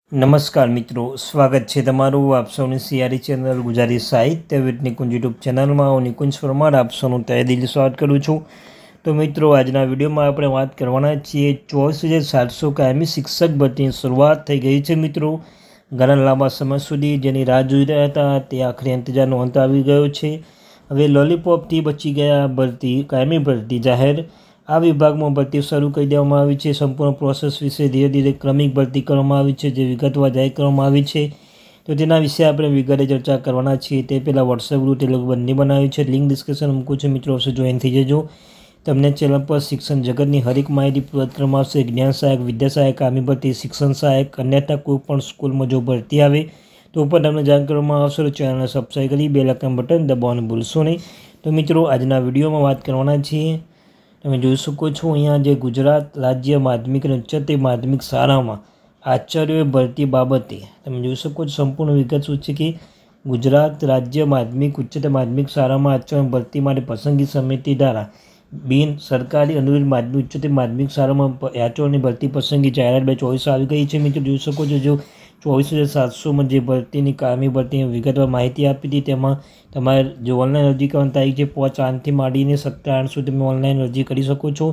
નમસ્કાર મિત્રો, સ્વાગત છે તમારું આપ સૌની સિયારી ચેનલ ગુજરાતી સાહિત્ય વિથ નિકુંજ યુટ્યુબ ચેનલમાં હું નિકુંજ પરમાર આપ સૌનું તહે દિલ સ્વાગત કરું છું। તો મિત્રો, આજના વિડીયોમાં આપણે વાત કરવાના છીએ 24,700 કાયમી શિક્ષક ભરતીની શરૂઆત થઈ ગઈ છે। મિત્રો, ઘણા લાંબા સમય સુધી જેની રાહ જોઈ રહ્યા હતા તે આખરે ઇંતજારનો અંત આવી ગયો છે। હવે લોલીપોપથી બચી ગયા ભરતી કાયમી ભરતી જાહેર। આ વિભાગમાં ભરતી શરૂ કરી દેવામાં આવી છે। સંપૂર્ણ પ્રોસેસ વિશે ધીરે ધીરે ક્રમિક ભરતી કરવામાં આવી છે, જે વિગતવાર જાહેર કરવામાં આવી છે। તો તેના વિશે આપણે વિગતે ચર્ચા કરવાના છીએ। તે પહેલાં વોટ્સએપ ગ્રુપ તે લોકો બંને બનાવ્યું છે, લિંક ડિસ્ક્રિપ્શન મૂકું છું, મિત્રો અવશ્ય જોઈન થઈ જજો। તમને ચેનલ પર શિક્ષણ જગતની હરેક માહિતી પૂરત કરવામાં આવશે। જ્ઞાન સહાયક, વિદ્યા સહાયક, કાયમી ભરતી, શિક્ષણ સહાયક, અન્યથા કોઈ પણ સ્કૂલમાં જો ભરતી આવે તો પણ તમને જાણ કરવામાં આવશે। તો ચેનલને સબસ્ક્રાઈબ કરી બેલ આઇકન બટન દબાવવાનું ભૂલશો નહીં। તો મિત્રો, આજના વિડીયોમાં વાત કરવાના છીએ। તમે જોઈ શકો છો અહીંયા જે ગુજરાત રાજ્ય માધ્યમિક અને ઉચ્ચતર માધ્યમિક શાળામાં આચાર્ય ભરતી બાબતે તમે જોઈ શકો છો સંપૂર્ણ વિગત શું છે કે ગુજરાત રાજ્ય માધ્યમિક ઉચ્ચતર માધ્યમિક શાળામાં આચાર્ય ભરતી માટે પસંદગી સમિતિ દ્વારા બિન સરકારી અનુદાનિત માધ્યમિક ઉચ્ચતર માધ્યમિક શાળામાં આચાર્યની ભરતી પસંદગી જાહેરાત 2024 આવી ગઈ છે। મિત્રો જોઈ શકો છો જો 24,700માં જે ભરતીની કાયમી ભરતીની વિગતવાર માહિતી આપી હતી તેમાં તમારે જો ઓનલાઈન અરજી કરવાની તારીખ છે 5 8થી માંડીને 17 8 સુધી તમે ઓનલાઈન અરજી કરી શકો છો।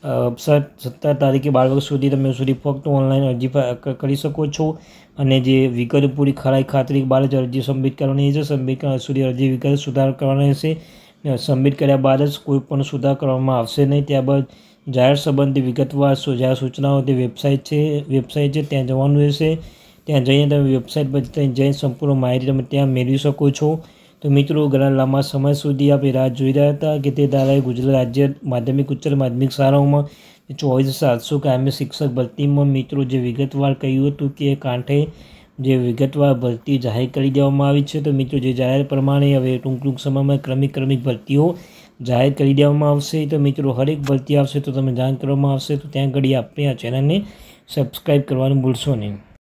17 તારીખે 12 વાગ્યા સુધી તમે ફક્ત ઓનલાઈન અરજી કરી શકો છો। અને જે વિગત પૂરી ખરાઈ ખાતરી બાદ જ અરજી સબમિટ કરવાની છે। સબમિટ કરવા સુધી અરજી વિગત સુધાર કરવાના રહેશે। સબમિટ કર્યા બાદ જ કોઈ પણ સુધાર કરવામાં આવશે નહીં। ત્યારબાદ જાહેર સંબંધી વિગતવાર જાહેર સૂચનાઓ તે વેબસાઇટ છે ત્યાં જવાનું રહેશે। ત્યાં જઈને તમે વેબસાઇટ પર જઈને સંપૂર્ણ માહિતી તમે ત્યાં મેળવી શકો છો। તો મિત્રો, ઘણા લાંબા સમય સુધી આપણે રાહ જોઈ રહ્યા હતા કે તે ધારાએ ગુજરાત રાજ્ય માધ્યમિક ઉચ્ચતર માધ્યમિક શાળાઓમાં 24,700 કાયમી શિક્ષક ભરતીમાં મિત્રો જે વિગતવાર કહ્યું હતું કે કાંઠે જે વિગતવાર ભરતી જાહેર કરી દેવામાં આવી છે। તો મિત્રો, જે જાહેર પ્રમાણે હવે ટૂંક સમયમાં ક્રમિક ભરતીઓ જાહેર કરી દેવામાં આવશે। તો મિત્રો, હરેક ભરતી આવશે તો તમે જાણ કરવામાં આવશે। તો ત્યાં ઘડી આપણે આ ચેનલને સબસ્ક્રાઈબ કરવાનું ભૂલશો નહીં।